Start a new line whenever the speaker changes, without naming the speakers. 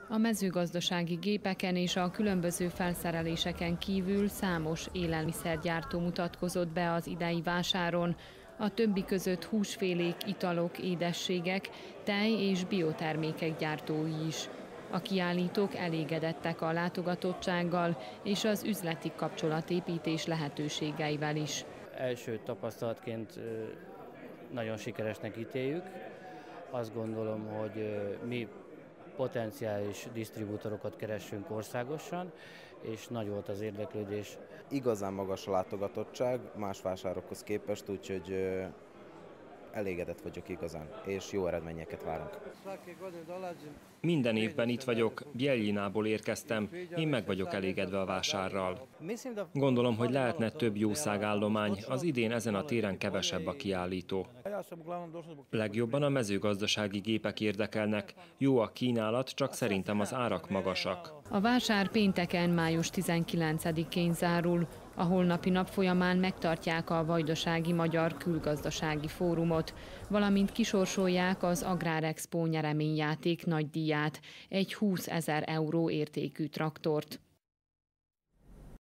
A mezőgazdasági gépeken és a különböző felszereléseken kívül számos élelmiszergyártó mutatkozott be az idei vásáron, a többi között húsfélék, italok, édességek, tej és biotermékek gyártói is. A kiállítók elégedettek a látogatottsággal és az üzleti kapcsolatépítés lehetőségeivel is.
Első tapasztalatként nagyon sikeresnek ítéljük. Azt gondolom, hogy mi potenciális disztribútorokat keressünk országosan, és nagy volt az érdeklődés.
Igazán magas a látogatottság más vásárokhoz képest, úgyhogy elégedett vagyok igazán, és jó eredményeket várunk.
Minden évben itt vagyok, Bjeljinából érkeztem, én meg vagyok elégedve a vásárral. Gondolom, hogy lehetne több jószágállomány, az idén ezen a téren kevesebb a kiállító. Legjobban a mezőgazdasági gépek érdekelnek, jó a kínálat, csak szerintem az árak magasak.
A vásár pénteken, május 19-én zárul. A holnapi nap folyamán megtartják a Vajdasági Magyar Külgazdasági Fórumot, valamint kisorsolják az Agrárexpo nyereményjáték nagydíját, egy 20 000 euró értékű traktort.